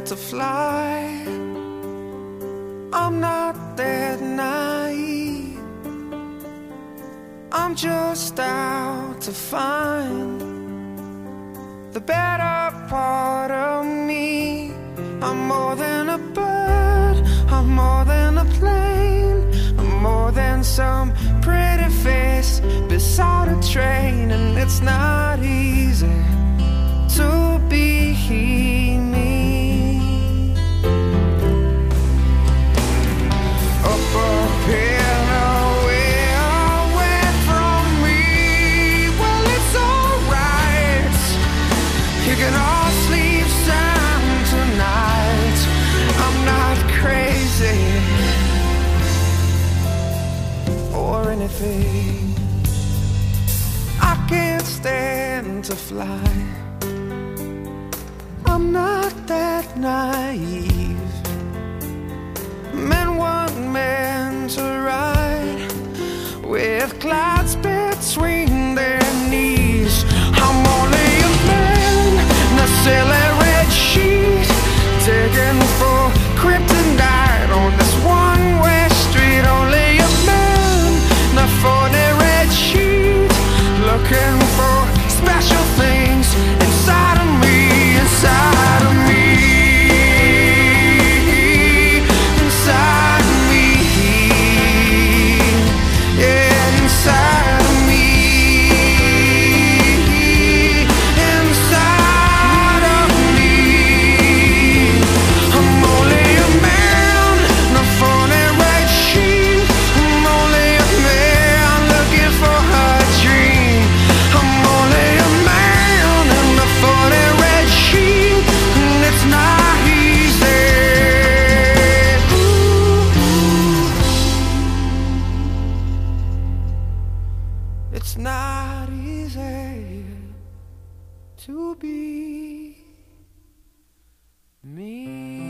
to fly. I'm not that naive. I'm just out to find the better part of me. I'm more than a bird, I'm more than a plane, I'm more than some pretty face beside a train. And it's not easy to be me. Up here, away, away from me. Well, it's alright, you can all sleep sound tonight. I'm not crazy or anything. I can't stand to fly. I'm not that naive. Men weren't meant to ride with clouds between their knees. I'm only a man in a silly red sheet, taken for kryptonite on this one-way street. Only a man in a phony red sheet, looking for special things inside of me, inside of me, inside of me, yeah, inside of me, inside of me. I'm only a man in a phony red sheet. I'm only a man looking for a dream. I'm only a man in a phony red sheet, and it's not easy. It's not easy to be me.